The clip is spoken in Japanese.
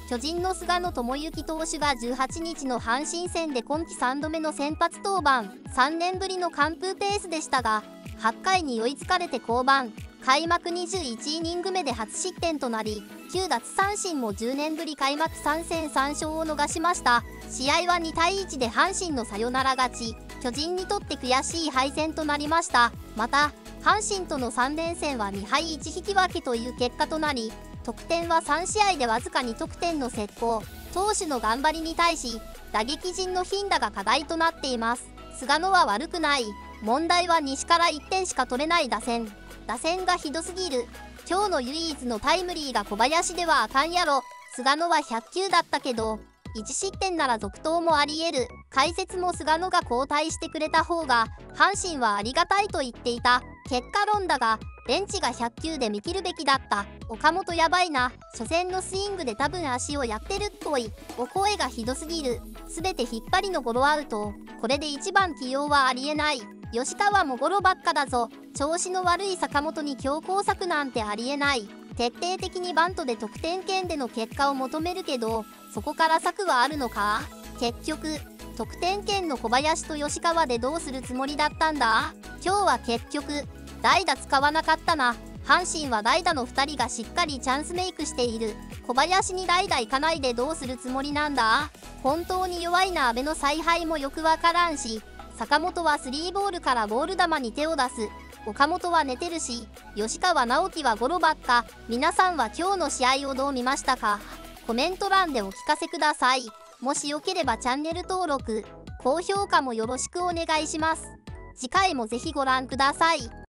巨人の菅野智之投手が18日の阪神戦で今季3度目の先発登板、3年ぶりの完封ペースでしたが、8回に追いつかれて降板、開幕21イニング目で初失点となり、9奪三振も10年ぶり開幕3戦3勝を逃しました。試合は2対1で阪神のサヨナラ勝ち、巨人にとって悔しい敗戦となりました。また、阪神との3連戦は2敗1引き分けという結果となり、得点は3試合でわずか2得点の折功。投手の頑張りに対し、打撃陣の頻打が課題となっています。菅野は悪くない。問題は西から1点しか取れない打線。打線がひどすぎる。今日の唯一のタイムリーが小林ではあかんやろ。菅野は100球だったけど、1失点なら続投もあり得る。解説も菅野が交代してくれた方が、阪神はありがたいと言っていた。結果論だが、ベンチが100球で見切るべきだった。岡本やばいな。初戦のスイングで多分足をやってるっぽい。お声がひどすぎる。すべて引っ張りのゴロアウト。これで1番起用はありえない。吉川もゴロばっかだぞ。調子の悪い坂本に強攻策なんてありえない。徹底的にバントで得点圏での結果を求めるけど、そこから策はあるのか？結局、得点圏の小林と吉川でどうするつもりだったんだ？今日は結局、代打使わなかったな。阪神は代打の2人がしっかりチャンスメイクしている。小林に代打行かないでどうするつもりなんだ？本当に弱いな。阿部の采配もよくわからんし、坂本はスリーボールからボール球に手を出す。岡本は寝てるし、吉川直樹はゴロばっか。皆さんは今日の試合をどう見ましたか？コメント欄でお聞かせください。もしよければチャンネル登録、高評価もよろしくお願いします。次回もぜひご覧ください。